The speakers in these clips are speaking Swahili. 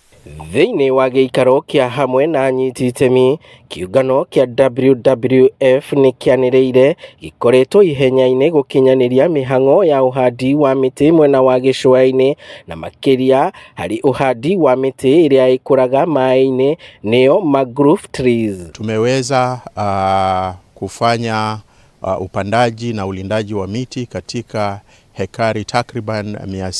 Thĩinĩ wa gĩikaro kĩa hamwe na anyiti itemi, kĩũngano kĩa WWF nĩ kĩanĩrĩire gĩkoretwo ihenya-inĩ gũkinyanĩria mĩhang'o ya ũhandi wa mĩtĩ mwena wa gĩcũa-inĩ na makĩria harĩ ũhandi wa mĩtĩ ĩrĩa ĩkũraga maĩ-inĩ nĩyo mangrove trees. Tumeweza kufanya upandaji na ulindaji wa miti katika hekari takriban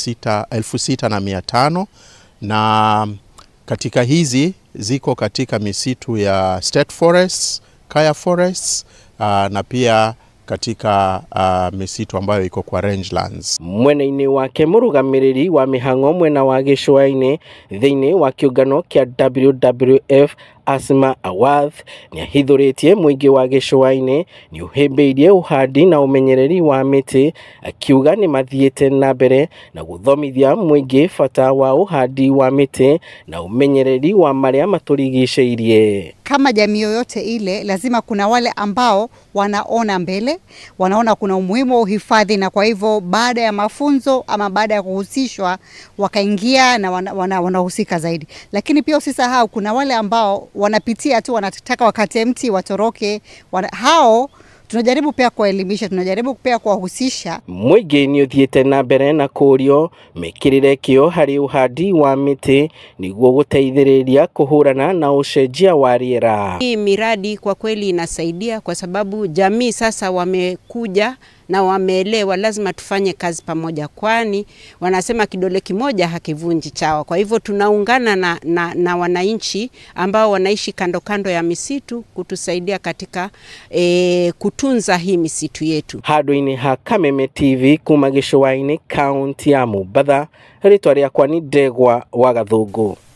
6,500 na katika hizi ziko katika misitu ya state forests, kaya forests na pia katika misitu ambayo iko kwa rangelands. Mwena-inĩ wake mũrũgamĩrĩri wa mĩhang'o mwena wa gĩcũa-inĩ thĩinĩ wa kĩũngano kĩa WWF Asma Awath nĩ ahithũrĩtie mũingĩ wa gĩcũa-inĩ nĩ ũhĩmbĩirie ũhandi na ũmenyereri wa mĩtĩ, akiuga nĩ mathiĩte na mbere na gũthomithia mũingĩ bata wa ũhandi wa mĩtĩ na ũmenyereri wa marĩa matũrigicĩirie. Kama jamii yoyote ile lazima kuna wale ambao wanaona mbele, wanaona kuna umuhimu wa uhifadhi, na kwa hivyo baada ya mafunzo ama baada ya kuhusishwa wakaingia na wanahusika zaidi. Lakini pia usisahau kuna wale ambao wanapitia tu wanataka wakati mti watoroke, hao tunajaribu pia kuelimisha, tunajaribu pia kuwahusisha. Mũingĩ nĩ ũthiĩte na mbere na kũrio mekĩrĩre kĩo harĩ ũhandi wa mĩtĩ nĩguo gũteithĩrĩria kũhũrana na ũcenjia wa rĩera. Hii miradi kwa kweli inasaidia kwa sababu jamii sasa wamekuja na wameelewa lazima tufanye kazi pamoja, kwani wanasema kidole kimoja hakivunji chawa. Kwa hivyo tunaungana na wananchi ambao wanaishi kando kando ya misitu kutusaidia katika kutunza hii misitu yetu. Handũ-inĩ ha Kameme TV kuma Gicua-ini kaunti ya Mombatha, rĩtwa rĩakwa nĩ Ndegwa wa Gathũngũ.